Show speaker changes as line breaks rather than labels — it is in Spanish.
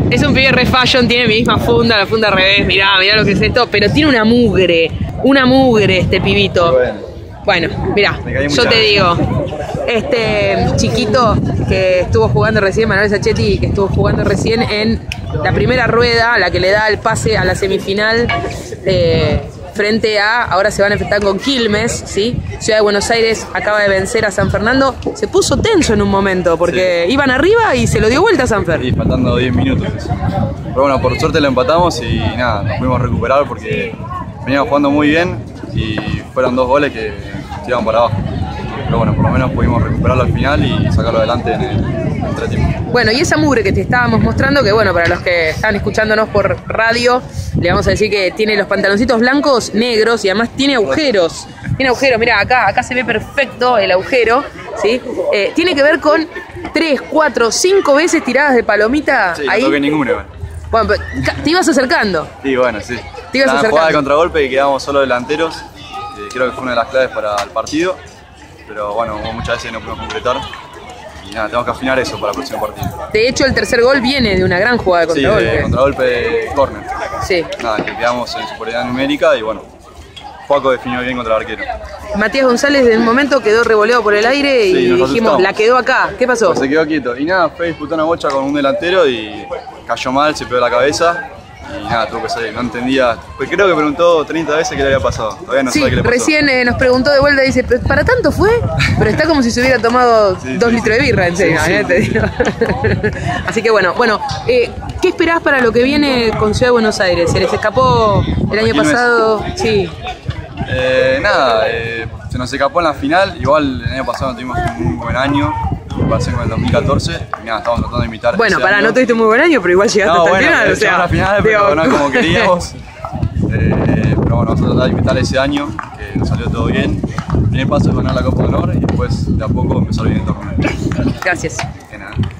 Es un pibe re fashion, tiene mi misma funda, la funda al revés, mirá lo que es esto, pero tiene una mugre este pibito. Bueno, mirá, yo te digo, este chiquito que estuvo jugando recién, Manuel Sacchetti, que estuvo jugando recién en la primera rueda, la que le da el pase a la semifinal, frente a, ahora se van a enfrentar con Quilmes, ¿sí? Ciudad de Buenos Aires acaba de vencer a San Fernando. Se puso tenso en un momento porque iban arriba y se lo dio vuelta a San Fer.
Sí, faltando 10 minutos. Pero bueno, por suerte lo empatamos y nada, nos pudimos recuperar porque veníamos jugando muy bien y fueron 2 goles que tiraban para abajo. Pero bueno, por lo menos pudimos recuperarlo al final y sacarlo adelante en el entretiempo.
Bueno, y esa mugre que te estábamos mostrando, que bueno, para los que están escuchándonos por radio, le vamos a decir que tiene los pantaloncitos blancos, negros y además tiene agujeros. Tiene agujeros, mirá, acá se ve perfecto el agujero, ¿sí? Tiene que ver con 3, 4, 5 veces tiradas de palomita.
Sí,
ahí.
No toqué ninguna.
Bueno, pero te ibas acercando.
Sí, bueno, sí.
Te ibas acercando.
Jugada de contragolpe y quedamos solo delanteros. Creo que fue una de las claves para el partido. Pero bueno, muchas veces no pudimos concretar. Y nada, tenemos que afinar eso para el próximo partido.
De hecho, el tercer gol viene de una gran jugada de contragolpe.
Sí, de contragolpe de córner.
Sí.
Nada, que quedamos en superioridad numérica y bueno, Paco definió bien contra el arquero.
Matías González en un momento quedó revoleado por el aire y dijimos, la quedó acá. ¿Qué pasó?
Pues se quedó quieto. Y nada, fue a disputar una bocha con un delantero y cayó mal, se pegó la cabeza. Y nada, tuvo que salir, no entendía. Pues creo que preguntó 30 veces qué le había pasado. Todavía no sabe qué le pasó. Recién
nos preguntó de vuelta y dice, ¿para tanto fue? Pero está como si se hubiera tomado 2 litros de birra, en serio, te digo. Así que bueno, ¿qué esperás para lo que viene con Ciudad de Buenos Aires? ¿Se les escapó el año pasado? Sí.
Nada, se nos escapó en la final. Igual el año pasado tuvimos un muy buen año. Pasé con el 2014 y nada, estamos tratando de imitar.
Bueno, no tuviste muy buen año, pero igual llegaste hasta el final.
O sea, a la final, pero no como queríamos. Pero bueno, vamos a tratar de imitar ese año, que nos salió todo bien. El primer paso es ganar la Copa de Honor y después de a poco empezar bien el torneo.
Gracias.
De nada.